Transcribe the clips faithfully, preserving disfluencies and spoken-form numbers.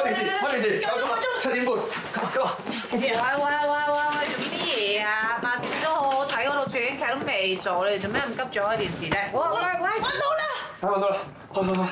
電視，開電視，夠鐘啦，七點半，夠啦。 喂喂喂喂喂，做咩嘢啊？八點都好好睇嗰套處境劇都未做，你哋做咩咁急住開電視啫？喂喂喂，揾到啦！ 揾到啦，開開開。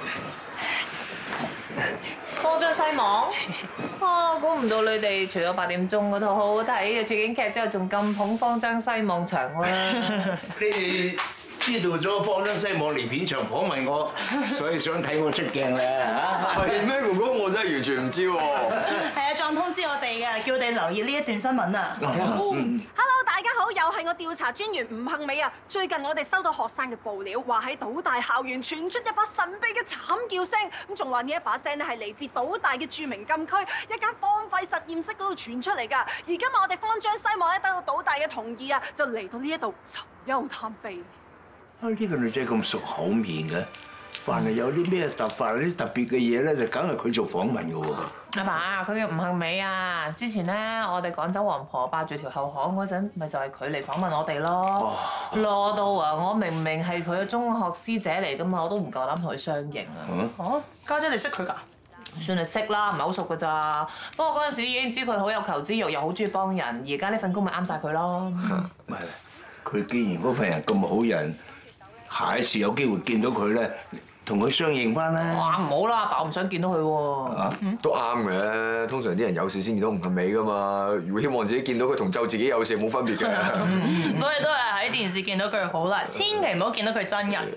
慌張西網啊！估唔到你哋除咗八點鐘嗰套好好睇嘅處境劇之後，仲咁捧慌張西網場喎。 你哋知道咗慌張西網嚟片場訪問我，所以想睇我出鏡啦嚇。 係咩哥哥？我真係完全唔知喎。 係啊，撞通知我哋嘅，叫我哋留意呢一段新聞啊。 Hello， 大家好，又係我調查專員吳杏美啊。最近我哋收到學生嘅報料，話喺島大校園傳出一把神秘嘅慘叫聲，咁仲話呢一把聲咧係嚟自島大嘅著名禁區一間荒廢實驗室嗰度傳出嚟㗎。而今日我哋慌張西網咧得到島大嘅同意啊，就嚟到呢一度尋幽探秘。 啊！呢個女仔咁熟口面嘅，凡係有啲咩突發、啲特別嘅嘢咧，就梗係佢做訪問嘅喎。 阿爸，佢叫吳杏美啊。之前咧，我哋趕走王婆霸住條後巷嗰陣，咪就係佢嚟訪問我哋咯。攞到啊！我明明係佢嘅中學師姐嚟㗎嘛，我都唔夠膽同佢相認啊。 哦，家姐你識佢㗎？ 算係識啦，唔係好熟㗎咋。不過嗰陣時已經知佢好有求知欲，又好中意幫人。而家呢份工咪啱晒佢咯。 咪佢既然嗰份人咁好人，下一次有機會見到佢咧，同佢相認翻啦。 哇！唔好啦，阿爸，我唔想見到佢喎。 嚇，都啱嘅。通常啲人有事先見到吳杏美㗎嘛。如果希望自己見到佢同就自己有事冇分別嘅。 所以都係喺電視見到佢好啦，千祈唔好見到佢真人。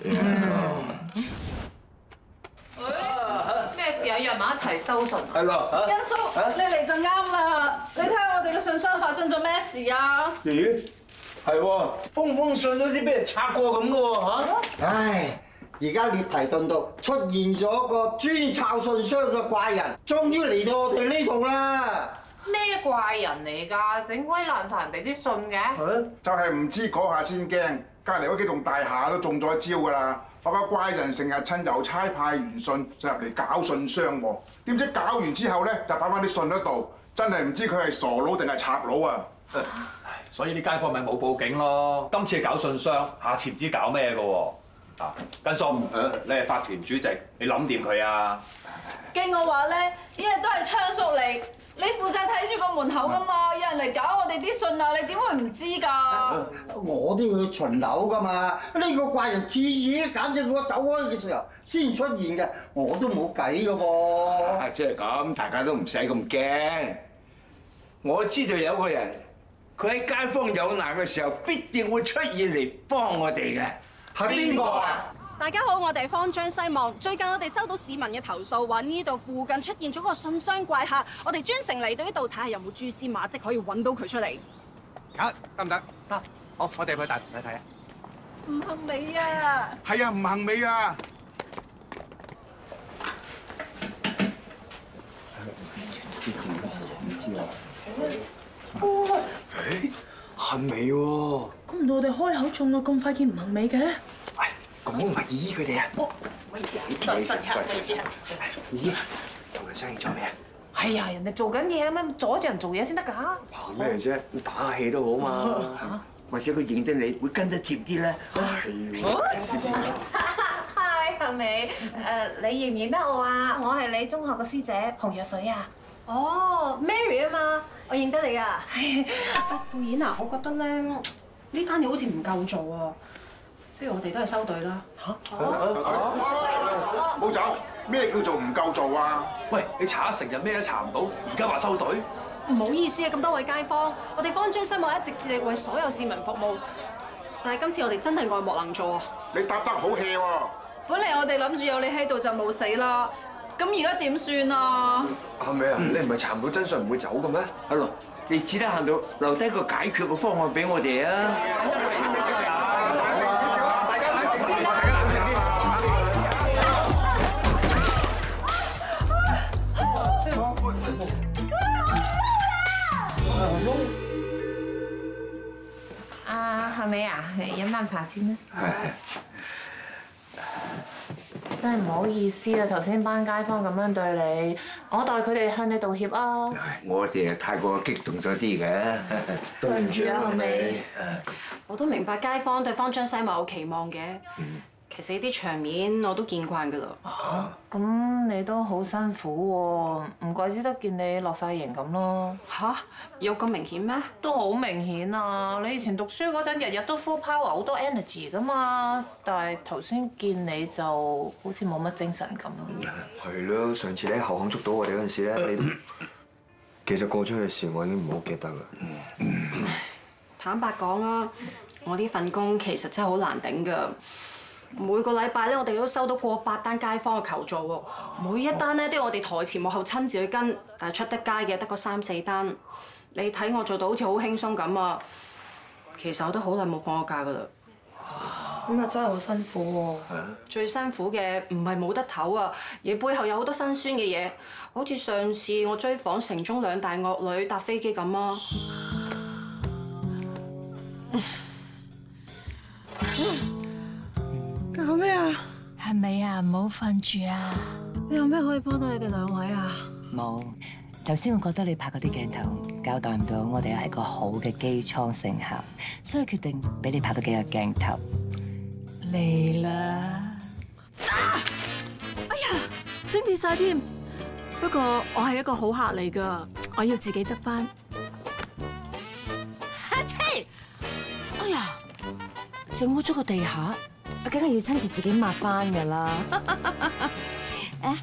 咩事啊？約埋一齊收信。 係咯。 恩叔，你嚟就啱啦！你睇下我哋嘅信箱發生咗咩事啊？ 咦？係喎，封封信好似俾人拆過咁嘅喎嚇。 唉，而家列提頓道出現咗個專抄信箱嘅怪人，終於嚟到我哋呢度啦！ 咩怪人嚟㗎？整鬼爛晒人哋啲信嘅。 就係唔知嗰下先驚，隔離嗰幾棟大廈都中咗一招㗎啦。話個怪人成日趁郵差派完信就入嚟搞信箱喎，點知搞完之後咧就擺翻啲信喺度，真係唔知佢係傻佬定係賊佬啊！ 所以啲街坊咪冇報警咯。今次係搞信箱，下次唔知搞咩㗎喎。啊，根叔，你係法團主席，你諗掂佢啊？ 經我話咧，呢日都係昌叔嚟，你負責睇住個門口噶嘛，有人嚟搞我哋啲信啊，你點會唔知㗎？ 我都要去巡樓㗎嘛，呢個怪人次次都揀正我走開嘅時候先出現嘅，我都冇計㗎噃。 即係咁，大家都唔使咁驚。我知道有個人，佢喺街坊有難嘅時候，必定會出現嚟幫我哋嘅。 係邊個啊？ 大家好，我哋係慌張西網。最近我哋收到市民嘅投訴，話呢度附近出現咗個信箱怪客，我哋專程嚟到呢度睇下有冇蛛絲馬跡可以揾到佢出嚟。 嚇，得唔得？得。好，我哋去大堂睇睇啊。 吳杏美啊！ 係啊，吳杏美啊！ 誒，杏美喎。 估唔到我哋開口中啊，咁快見吳杏美嘅。 喂，咁好唔係姨佢哋啊？ 哦，唔好意思啊，唔好意思啊，唔好意思啊。 姨，同佢商議咗未啊？ 係啊，人哋做緊嘢咁樣，阻住人做嘢先得㗎。 怕咩啫？打下氣都好嘛。 或者佢認得你，會跟得貼啲咧。 係喎，試試。 Hi，杏美，誒，你認唔認得我啊？我係你中學嘅師姐洪若水啊。 哦 ，Mary 啊嘛，我認得你啊。導演啊，我覺得咧呢間嘢好似唔夠做啊，不如我哋都係收隊啦。嚇？ 冇走，咩叫做唔夠做啊？ 喂，你查咗成日咩都查唔到，而家話收隊？ 唔好意思啊，咁多位街坊，我哋慌張西網一直致力為所有市民服務，但係今次我哋真係愛莫能助啊！ 你答得好 hea 喎！ 本嚟我哋諗住有你喺度就冇死啦，咁而家點算啊？ 杏美啊，你唔係查唔到真相唔會走嘅咩？ 阿龍，你只得行到留低個解決嘅方案俾我哋啊！ 啊，杏美啊，飲啖茶先啦。 係。 真係唔好意思啊！頭先班街坊咁樣對你，我代佢哋向你道歉啊！ 我哋係太過激動咗啲嘅， 對唔住啊，杏美。我都明白街坊對慌張西網有期望嘅， 其實呢啲場面我都見慣㗎啦。 嚇，咁你都好辛苦喎，唔怪之得見你落晒型咁咯。 吓？有咁明顯咩？ 都好明顯啊！你以前讀書嗰陣，日日都 full power，好多 energy 噶嘛，但係頭先見你就好似冇乜精神咁。 係咯，上次你喺後巷捉到我哋嗰陣時咧，你都其實過咗去嘅事，我已經唔好記得啦。 坦白講啊，我呢份工其實真係好難頂㗎。每個禮拜咧，我哋都收到過百單街坊嘅求助喎，每一單咧都要我哋台前幕後親自去跟，但係出得街嘅得個三四單。你睇我做到好似好輕鬆咁啊，其實我都好耐冇放過假㗎啦。 咁啊真係好辛苦喎。 最辛苦嘅唔係冇得唞啊，而背後有好多辛酸嘅嘢，好似上次我追訪城中兩大惡女搭飛機咁啊。 搞咩啊？ 係咪啊？唔好瞓住啊！ 你有咩可以幫到你哋兩位啊？ 冇，頭先我覺得你拍嗰啲鏡頭交代唔到我哋係一個好嘅機艙乘客，所以決定俾你拍多幾個鏡頭。 嚟啦！ 哎呀，整跌晒添。不過我係一個好客嚟㗎，我要自己執翻。 哈切！哎呀，整污咗個地下，我梗係要親自自己抹翻㗎啦。誒，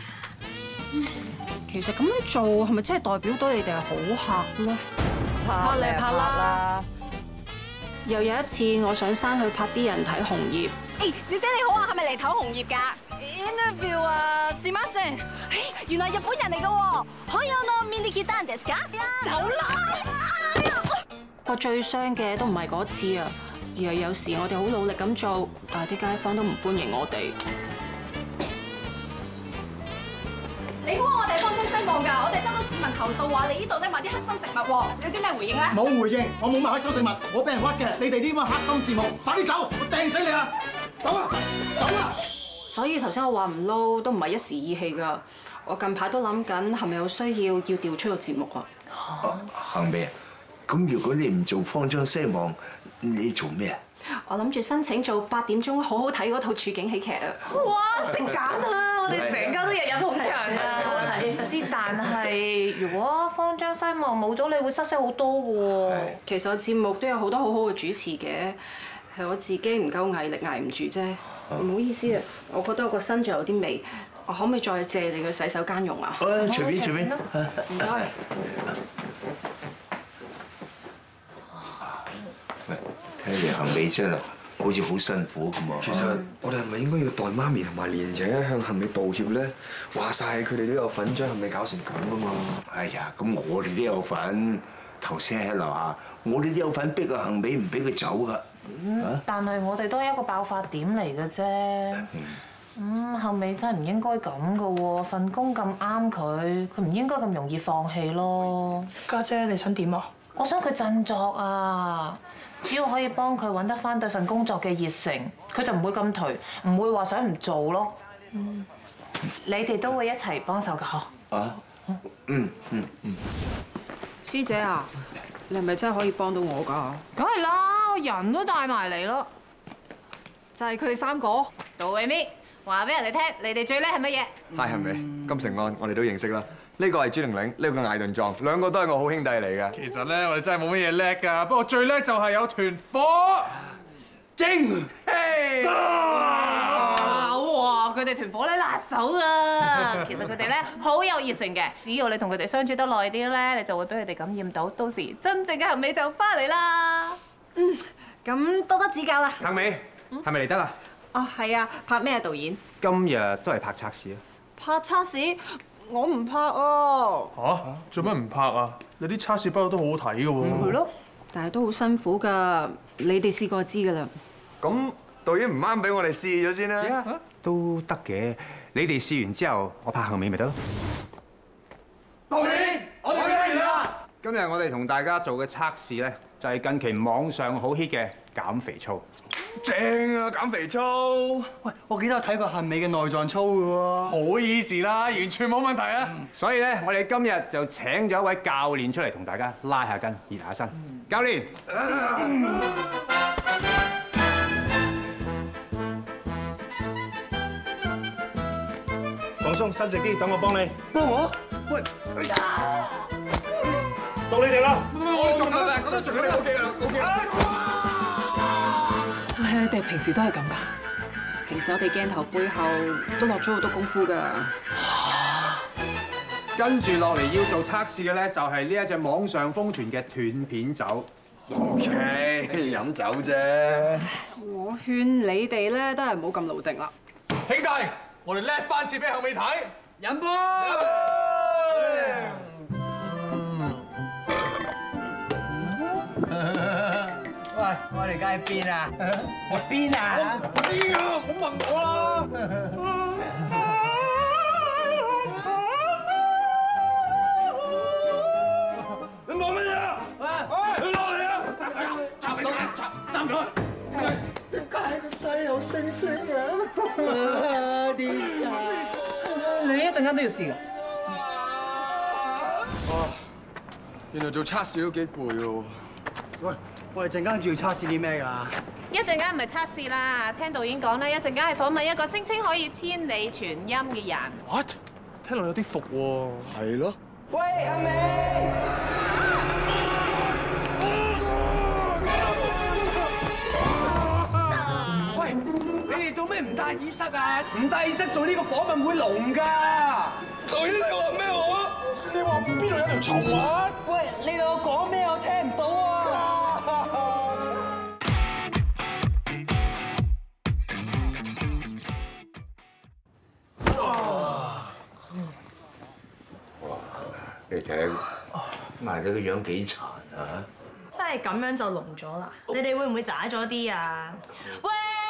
其實咁樣做係咪真係代表到你哋係好客咧？ 拍你拍啦！ 又有一次，我上山去拍啲人睇紅葉。 誒，小姐你好啊，係咪嚟睇紅葉㗎 interview 啊，是嗎先？ 原來日本人嚟㗎喎，可以我 mini kitan desu ka？走啦！ 我最傷嘅都唔係嗰次啊，而係有時我哋好努力咁做，但係啲街坊都唔歡迎我哋。 你估我哋方中西望㗎？我哋收到市民投訴話你呢度咧賣啲黑心食物喎，你有啲咩回應咧？ 冇回應，我冇賣黑心食物，我俾人屈嘅。你哋啲咁嘅黑心節目，快啲走，我掟死你啊！走啊，走啊！ 所以頭先我話唔撈都唔係一時意氣㗎，我近排都諗緊係咪有需要要調出個節目啊？ 幸美啊，咁如果你唔做方張西望，你做咩啊？ 我諗住申請做八點鐘好好睇嗰套處境喜劇啊！ 哇，識揀啊！我哋成家都日日捧場㗎。知，但係如果方張西望冇咗，你會失色好多㗎喎。 其實個節目都有好多好好嘅主持嘅，係我自己唔夠毅力捱唔住啫。唔好意思啊，我覺得我個身仲有啲味，我可唔可以再借你個洗手間用啊？ 誒，隨便隨便。 唔該。 喂，睇嚟幸美真係好似好辛苦咁啊！ 其實我哋係咪應該要代媽咪同埋蓮姐向幸美道歉咧？話晒佢哋都有份將幸美搞成咁啊嘛！ 哎呀，咁我哋都有份。頭先喺樓下，我哋都有份逼阿幸美唔俾佢走㗎。 嗯，但係我哋都係一個爆發點嚟嘅啫。嗯，幸美真係唔應該咁嘅喎，份工咁啱佢，佢唔應該咁容易放棄咯。 家姐，你想點啊？ 我想佢振作啊！只要可以幫佢揾得翻對份工作嘅熱誠，佢就唔會咁頹，唔會話想唔做咯。嗯，你哋都會一齊幫手㗎嗬？ 啊？嗯嗯嗯。 師姐啊，你係咪真係可以幫到我㗎？ 梗係啦，我人都帶埋嚟咯。 就係佢哋三個。 杜偉咪話俾人哋聽，你哋最叻係乜嘢？ 係幸美、金城安，我哋都認識啦。呢個係朱玲玲，呢個艾頓壯，兩個都係我好兄弟嚟嘅。 其實咧，我哋真係冇乜嘢叻㗎，不過最叻就係有團火精氣。 哇！佢哋團火咧辣手啊！其實佢哋咧好有熱誠嘅，只要你同佢哋相處得耐啲咧，你就會俾佢哋感染到，到時真正嘅幸美就翻嚟啦。 嗯，咁多多指教啦。 幸美，係咪嚟得啦？ 哦，係啊，拍咩導演？ 今日都係拍測試啊。 拍測試？我唔拍啊！ 嚇？做乜唔拍啊？你啲測試不嬲都好好睇嘅喎。 係咯，但係都好辛苦㗎。你哋試過就知㗎啦。 咁導演唔啱俾我哋試咗先啦。 都得嘅，你哋試完之後，我拍幸美咪得咯。 導演，我哋嚟啦！ 今日我哋同大家做嘅測試咧，就係近期網上好 hit 嘅減肥操。 正啊，減肥操！ 喂，我記得我睇過幸美嘅內臟操嘅喎。 好 easy 啦，完全冇問題啊！ 所以咧，我哋今日就請咗一位教練出嚟同大家拉下筋、熱下身。教練。 放鬆，伸直啲，等我幫你。幫我？喂，到你哋啦！ 我做緊啦，我都做緊你 OK 啦 ，OK 啦。 係你哋平時都係咁㗎？平時我哋鏡頭背後都落咗好多功夫㗎。 跟住落嚟要做測試嘅咧，就係呢一隻網上瘋傳嘅斷片酒。 OK， 飲酒啫。 我勸你哋咧都係唔好咁勞敵啦。 兄弟，我哋叻翻次俾後尾睇， 飲杯！ 喂，我哋而家喺邊啊？我邊啊？ 我唔知啊，咁問我啦。你講乜嘢啊？你落嚟啊！插佢啊！插插咗。 點解個世有星星嘅？點解？ 你一陣間都要試㗎。 哇！原來做測試都幾攰喎。 喂，我哋陣間仲要測試啲咩㗎？ 一陣間唔係測試啦，聽導演講咧，一陣間係訪問一個聲稱可以千里傳音嘅人。 What？ 聽落有啲伏喎。 係咯。 喂，阿美！ 喂，你哋做咩唔戴耳塞啊？唔戴耳塞做呢個訪問會聾㗎。 導演你話咩話？你話邊度有條蟲啊？喂，你同我講咩？我聽唔到啊！ 你睇埋佢個樣幾殘啊！ 真係咁樣就聾咗啦！你哋會唔會渣咗啲啊？喂！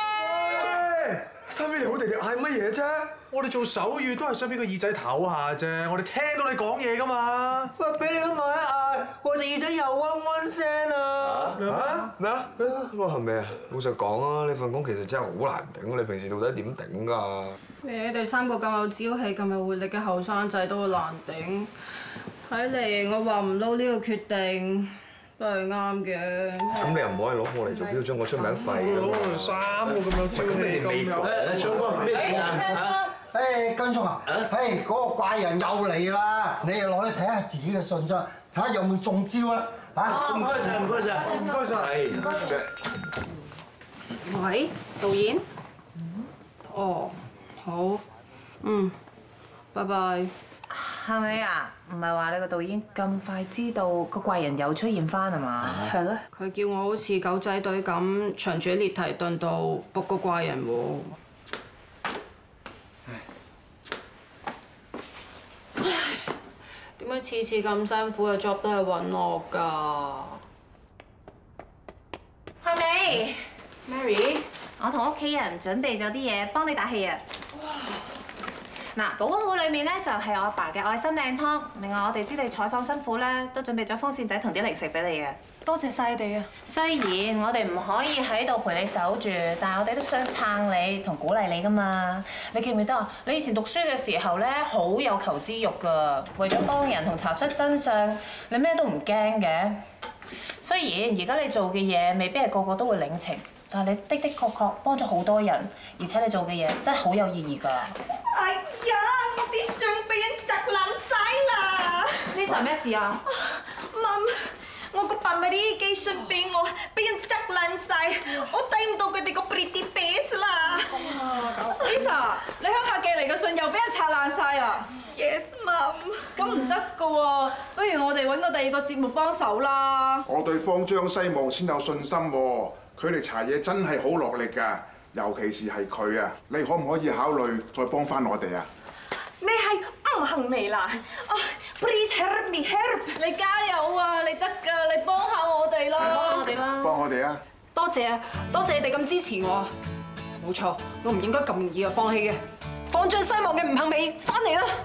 三邊條好地地嗌乜嘢啫？我哋做手語都係想俾個耳仔唞下啫，我哋聽到你講嘢噶嘛。 喂，俾你咁嗌一嗌，我隻耳仔又嗡嗡聲啊！ 嚇咩啊？ 哇，係咪啊？老實講啊，呢份工其實真係好難頂，你平時到底點頂㗎？ 你哋三個咁有朝氣、咁有活力嘅後生仔都好難頂。睇嚟我話唔撈呢個決定都係啱嘅。 咁你又唔可以攞我嚟做標準，我出名廢㗎嘛。 攞三個咁有朝氣咁有。 誒，昌哥咩事啊？ 誒，根聰啊，誒，嗰個怪人又嚟啦！你又攞去睇下自己嘅信箱，睇下有冇中招啦嚇！ 唔該晒，唔該晒， 唔該晒。 係。 喂，導演。哦，好。嗯，拜拜。 係咪啊？唔係話你個導演咁快知道個怪人又出現翻係嘛？ 係咯。佢叫我好似狗仔隊咁長住喺列提頓度卜個怪人喎。唉，點解次次咁辛苦嘅 job 都係揾我㗎？ 係咪 ？Mary，我同屋企人準備咗啲嘢幫你打氣啊！嗱，寶寶壺裏面咧就係我阿爸嘅愛心靚湯。另外，我哋知你採訪辛苦咧，都準備咗風扇仔同啲零食俾你嘅。多謝晒你哋啊！雖然我哋唔可以喺度陪你守住，但係我哋都想撐你同鼓勵你噶嘛。你記唔記得啊？你以前讀書嘅時候咧，好有求知欲㗎，為咗幫人同查出真相，你咩都唔驚嘅。雖然而家你做嘅嘢未必係個個都會領情，但係你的的確確幫咗好多人，而且你做嘅嘢真係好有意義㗎。 哎呀，我啲相俾人砸爛晒啦！ 呢陣咩事啊？ 媽，我個爸咪啲寄信俾我，俾人砸爛晒，我睇唔到佢哋個 pretty face 啦。 Lisa， 你鄉下寄嚟嘅信又俾人拆爛晒啊 ？Yes， Mom。 咁唔得噶喎，不如我哋揾個第二個節目幫手啦。 我對方張西望先有信心喎，佢哋查嘢真係好落力㗎。尤其是係佢啊，你可唔可以考慮再幫翻我哋啊？ 你係唔幸未啦？哦 ，Please help me help！ 你加油啊！你得㗎，你幫下我哋啦！ 幫我哋啦！ 幫我哋啊！ 多謝啊，多謝你哋咁支持我。冇錯，我唔應該咁容易就放棄嘅。放張西望嘅吳幸美翻嚟啦！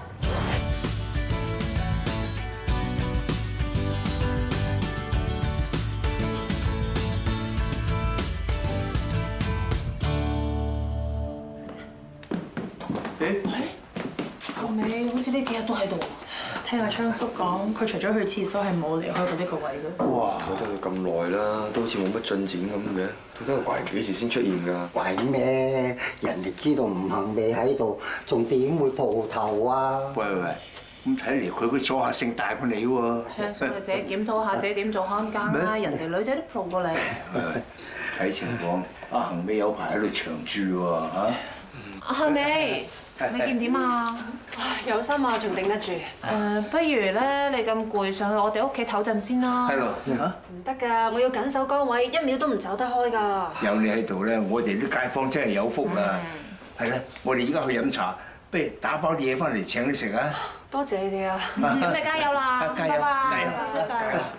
後尾好似呢幾日都喺度。 睇聽阿昌叔講，佢除咗去廁所係冇離開過呢個位嘅。 哇！覺得佢咁耐啦，都好似冇乜進展咁嘅。到底個怪人幾時先出現㗎？ 鬼咩？人哋知道吳杏美喺度，仲點會蒲頭啊？ 喂喂喂！咁睇嚟佢個阻嚇性大過你喎。 昌叔，你自己檢討下自己點做看更啦，人哋女仔都 pro 過你。 睇情況，阿杏美有排喺度長住喎嚇。 阿杏美，你見點啊？ 有心啊，仲頂得住。 誒，不如咧，你咁攰，上去我哋屋企唞陣先啦。 係咯，嚇。 唔得㗎，我要緊守崗位，一秒都唔走得開㗎。 有你喺度咧，我哋啲街坊真係有福啦。係啦，我哋而家去飲茶，不如打包啲嘢翻嚟請你食啊！ 多謝你哋啊！ 咁你加油啦！ 加油！加油！ 加油！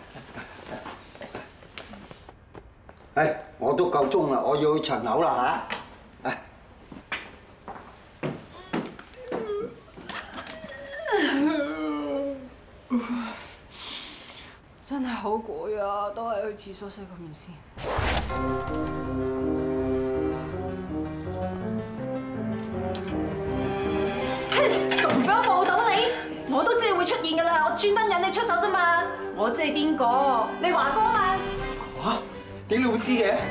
誒，我都夠鐘啦，我要去巡樓啦嚇。誒。 真係好攰啊，都係去廁所洗個面先。 仲唔俾我報到你？我都知你會出現㗎啦，我專登引你出手啫嘛。我知係邊個？你華哥嘛？ 嚇？點你會知嘅？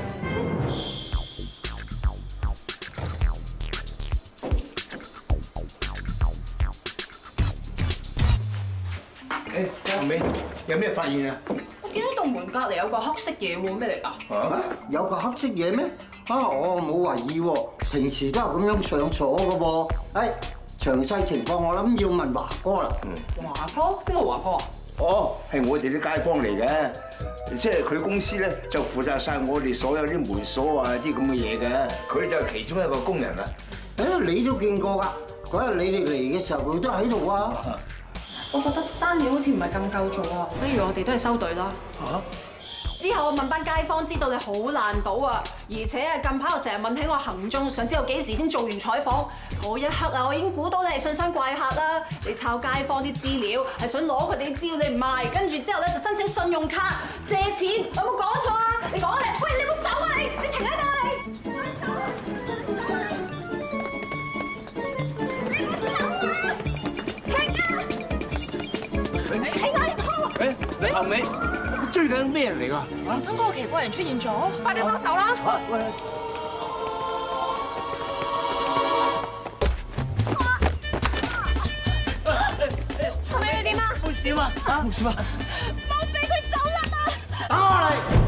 誒，杏美，有咩發現啊？ 我見到棟門隔離有個黑色嘢喎，咩嚟㗎？ 啊？有個黑色嘢咩？啊，我冇懷疑喎，平時都係咁樣上鎖嘅噃。誒，詳細情況我諗要問華哥啦。 華哥？邊個華哥啊？ 哦，係我哋啲街坊嚟嘅，即係佢公司咧就負責晒我哋所有啲門鎖啊啲咁嘅嘢嘅，佢就係其中一個工人啦。 誒，你都見過㗎？嗰日你哋嚟嘅時候，佢都喺度啊。 我覺得單嘢好似唔係咁夠做啊，不如我哋都係收隊啦。 嚇！ 之後我問班街坊，知道你好難倒啊，而且啊近排又成日問起我行蹤，想知道幾時先做完採訪。嗰一刻啊，我已經估到你係信箱怪客啦！你抄街坊啲資料，係想攞佢哋啲資料你唔賣，跟住之後咧就申請信用卡借錢，有冇講錯啊？你講啊你！喂，你唔好走啊你！你停喺度啊你！ 誒，杏美，追緊咩人嚟㗎？ 唔通嗰個奇怪人出現咗？快啲幫手啦！ 喂！ 係咪你點啊？ 冇事嘛？啊，冇事嘛？ 冇俾佢走啦嘛！ 打我嚟！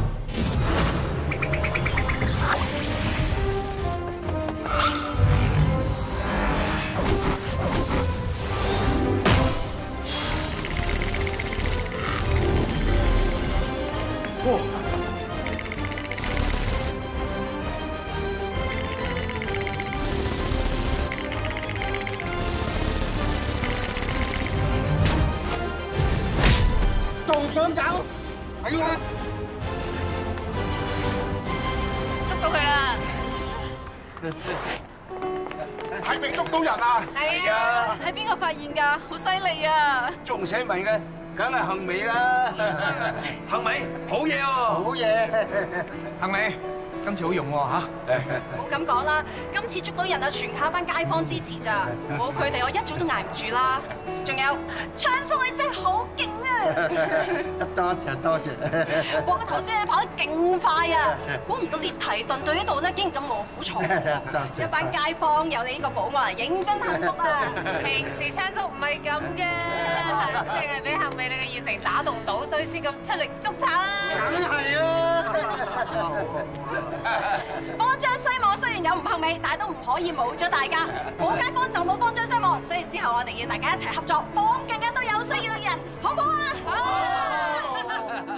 仲想走？係啊！ 捉到佢啦！ 係未捉到人啊？ 係啊！係邊個發現㗎？好犀利啊！ 仲使問嘅，梗係杏美啦！ 杏美，好嘢喎！ 好嘢！ 杏美，今次好用喎嚇！ 唔好咁講啦，今次捉到人啊，全靠班街坊支持咋，冇佢哋我一早都捱唔住啦。仲有昌叔你真係好勁啊！ 多謝多謝。 哇！頭先你跑得勁快啊，估唔到列提頓隊呢度咧竟然咁卧虎藏龍，一班街坊有你呢個保安，認真幸福啊！ 平時昌叔唔係咁嘅，淨係俾杏美你嘅熱誠打動到，所以先咁出力捉賊啦。 梗係啦！ 慌張西望雖然有吳杏美，但係都唔可以冇咗大家。冇街坊就冇慌張西望，所以之後我哋要大家一齊合作，幫更加多有需要嘅人，好唔好啊？好！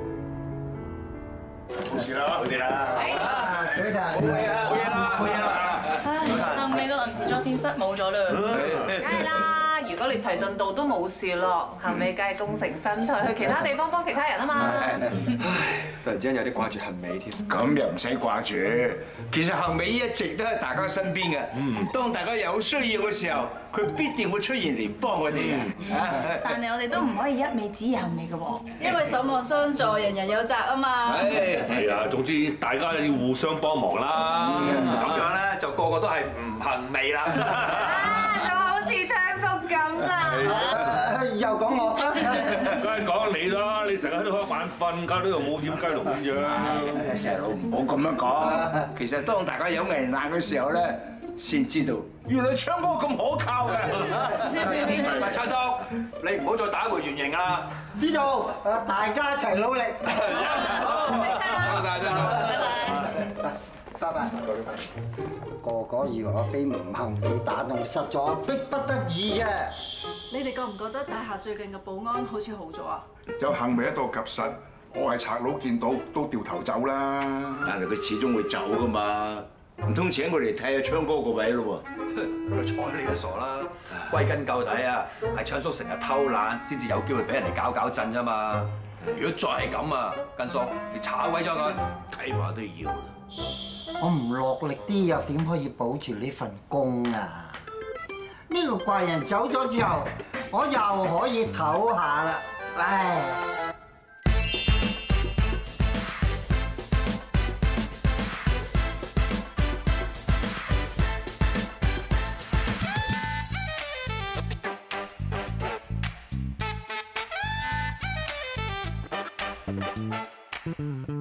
冇事啦，冇事啦。 早晨， 好嘢啊！好嘢啦！好嘢啦！ 唉，杏美個臨時裝天室冇咗啦。 梗係啦，如果列提頓道都冇事咯，杏美梗係功成身退，去其他地方幫其他人啊嘛。 突然之間有啲掛住杏美添。 咁又唔使掛住，其實杏美一直都喺大家身邊嘅。嗯，當大家有需要嘅時候，佢必定會出現嚟幫我哋嘅。 但係我哋都唔可以一味指意杏美嘅喎， 因為守望相助，人人有責啊嘛。 係啊，總之大家要互相幫忙啦。咁樣咧就個個都係唔杏美啦。 啊，就好似昌叔咁啦。 又講我， 梗係講你啦！你成日喺度瞌眼瞓，搞到度冇掩雞籠咁樣。 細佬唔好咁樣講，其實當大家有危難嘅時候咧，先知道原來昌哥咁可靠嘅。 喂，昌叔，你唔好再打回原形啦！ 知道，大家一齊努力。 收晒昌叔。 拜拜。個個以為我俾吳幸美打動，實在逼不得已啫。 你哋覺唔覺得大廈最近嘅保安好似好咗啊？ 有幸美一度及實，我係賊佬見到都掉頭走啦。 但係佢始終會走噶嘛，唔通請佢嚟睇下昌哥個位咯喎？ 睬你都傻啦！歸根究底啊，係昌叔成日偷懶，先至有機會俾人哋搞搞震啫嘛。如果再係咁啊，根叔你炒鬼咗佢，睇怕都要啦。 我唔落力啲又點可以保住呢份工啊？呢個怪人走咗之後，我又可以唞下啦。唉。 嗯